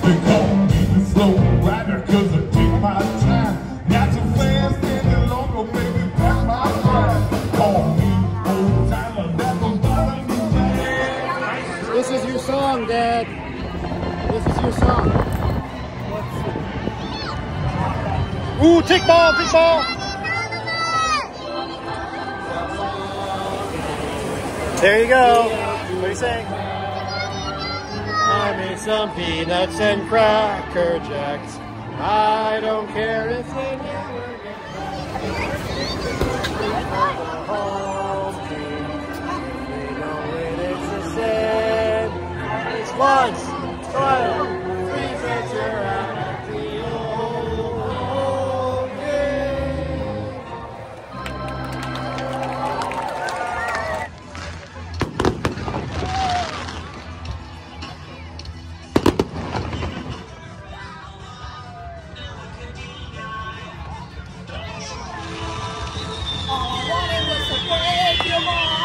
They call me the slow rider, cause I take my time. Not too fast any longer, baby, that's my pride. Call me old timer, that don't bother me, man. This is your song, Dad. This is your song. Ooh, tick ball, tick ball. There you go. What do you say? I made some peanuts and Cracker Jacks. I don't care if they never get back. Home team. They know it is the same. It's once, twice, three sets you're out at the old game. All I wanted was to break your heart.